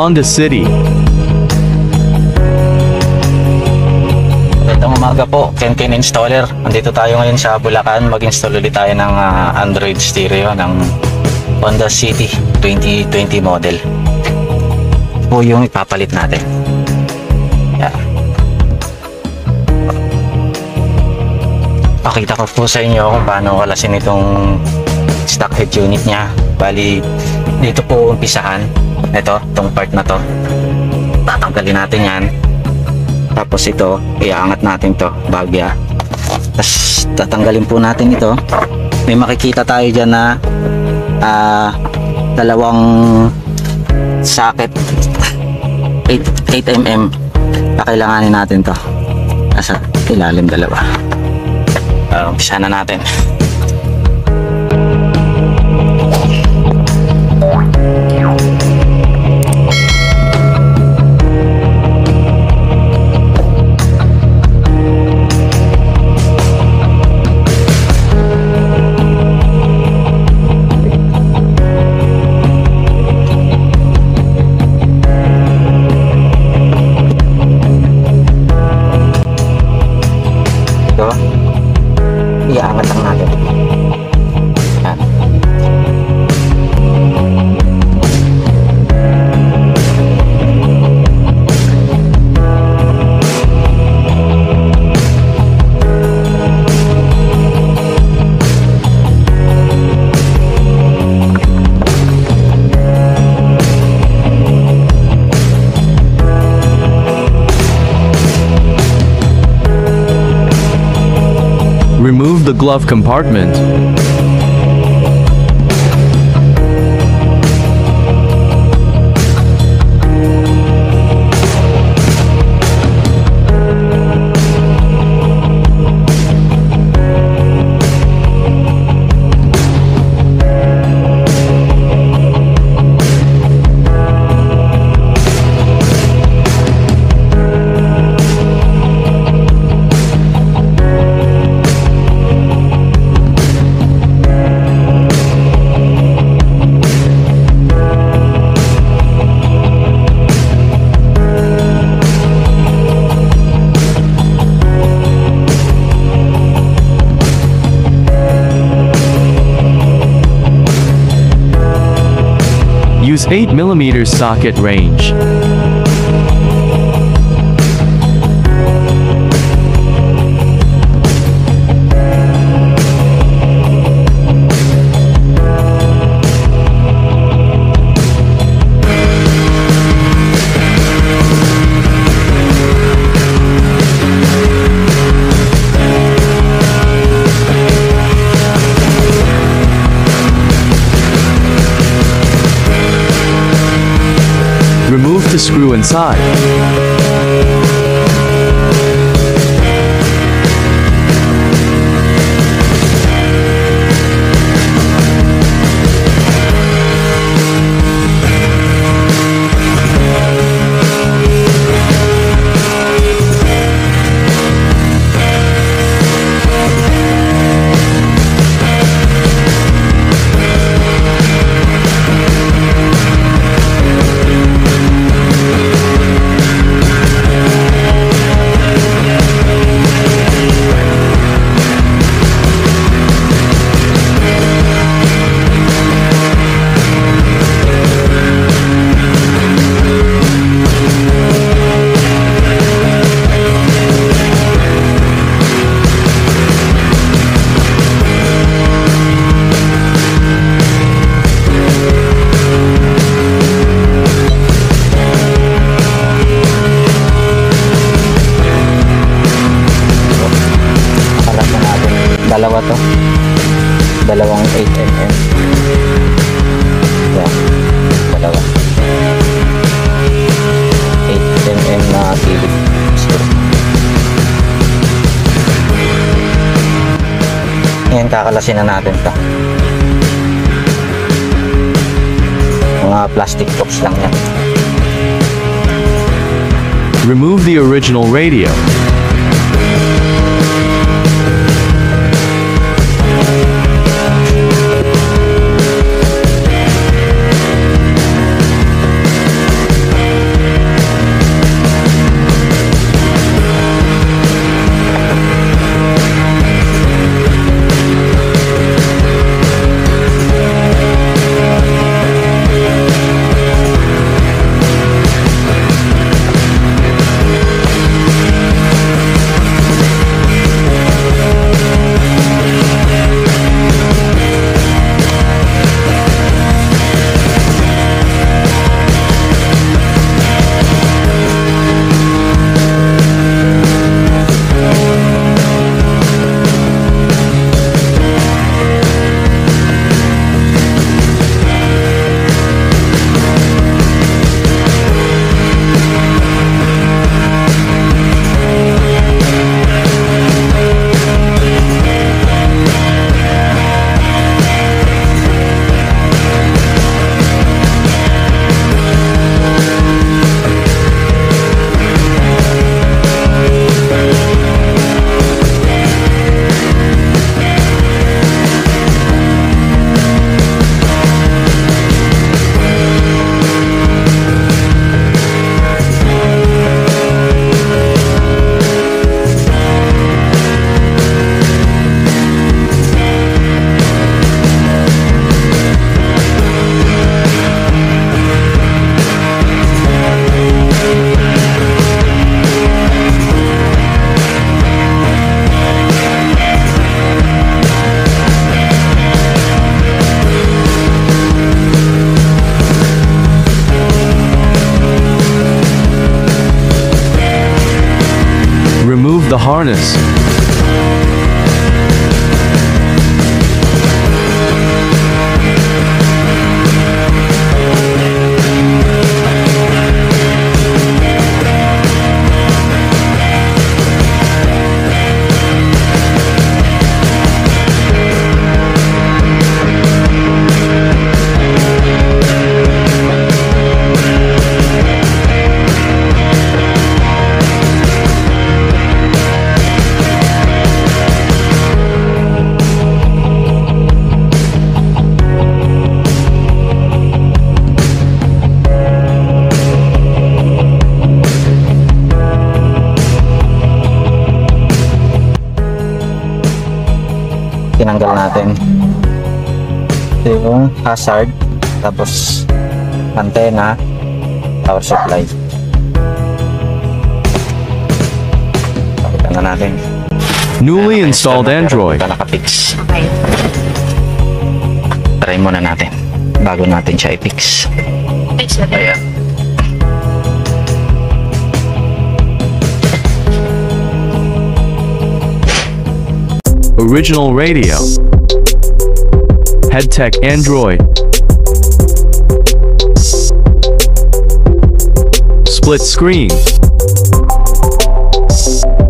Honda City. Magandang umaga po, Kenken installer. Andito tayo ngayon sa Bulacan. Mag-install ulit tayo ng Android stereo ng Honda City 2020 model. Po yung ipapalit natin. Yan. Pakita ko po sa inyo kung paano kalasin itong stock head unit nya. Bali, dito po umpisahan. Ito, itong part na to. Tatanggalin natin yan. Tapos ito, iaangat natin to, bagya. Tapos tatanggalin po natin ito. May makikita tayo dyan na dalawang socket 8mm. Kakailanganin natin to. Nasa ilalim dalawa. Umpisa na natin. Iaangat lang natin. Yan. Remove the glove compartment. Use 8mm socket range. Remove the screw inside. Dalawa to. Dalawang 8mm. Yan. Dalawa. 8mm na kilid. Ngayon kakalasin na natin to. Mga plastic box lang yan. Remove the original radio. harness. Tinanggal natin. Ito yung hazard, tapos antenna, power supply. Pakita na natin. Newly installed Android. Ito nakapix. Okay. Try muna natin bago natin siya i-fix. Fix na tayo. Ayan. Original radio. HeadTech Android. Split screen.